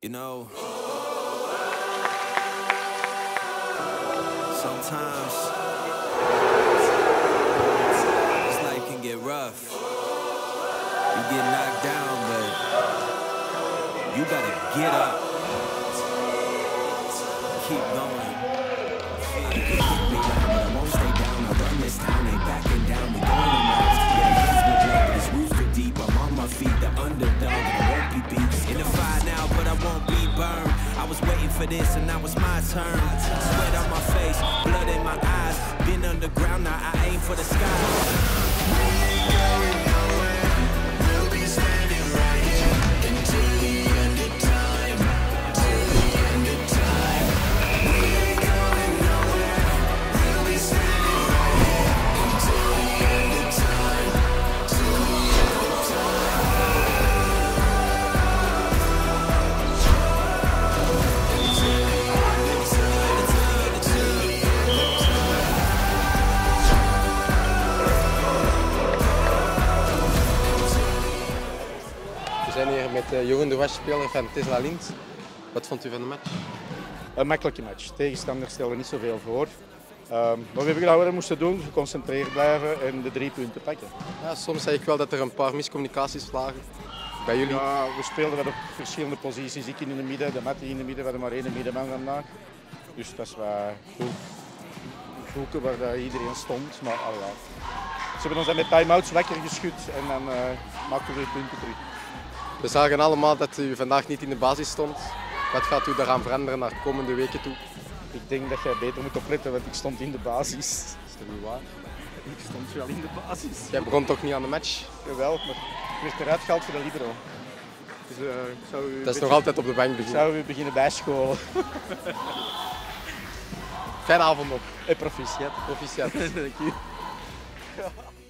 You know, sometimes this life can get rough. You get knocked down, but you gotta get up. Keep going. But I won't stay down. I run this town, ain't backing down. We going around. Yeah, hands with blood, this roots too deep. I'm on my feet, the underdog, and I won't be beat. In the fire now, but I won't be burned. I was waiting for this, and now it's my turn. Sweat on my face, blood in my eyes. Been underground, now I aim for the sky. We ain't going nowhere. We'll be standing right here until the end of time. Till the end of time. We ain't going nowhere. We'll be standing right here until the end of time. Till the end of time. We zijn hier met Jeroen de Wasch, speler van Tesla Lint. Wat vond u van de match? Een makkelijke match. Tegenstanders stellen niet zoveel voor. Maar we hebben gedaan wat we moesten doen, geconcentreerd blijven en de 3 punten pakken. Ja, soms zeg ik wel dat er een paar miscommunicaties lagen bij jullie. Ja, we speelden wat op verschillende posities. Ik in het midden, de Matti in het midden, we hadden maar één middenman vandaag. Dus dat is wel goed zoeken waar dat iedereen stond. Maar ja. Ze hebben ons dan met time-outs lekker geschud en dan maakten we weer punten terug. We zagen allemaal dat u vandaag niet in de basis stond. Wat gaat u daaraan veranderen naar de komende weken toe? Ik denk dat jij beter moet opletten, want ik stond in de basis. Is dat niet waar? Ik stond wel in de basis. Jij begon toch niet aan de match? Jawel, maar ik werd eruit gehaald voor de libero. Dus, ik zou u Dat is nog altijd op de bank beginnen. zou u beginnen bijscholen. Fijne avond nog. En proficiat. Proficiat. Dank u.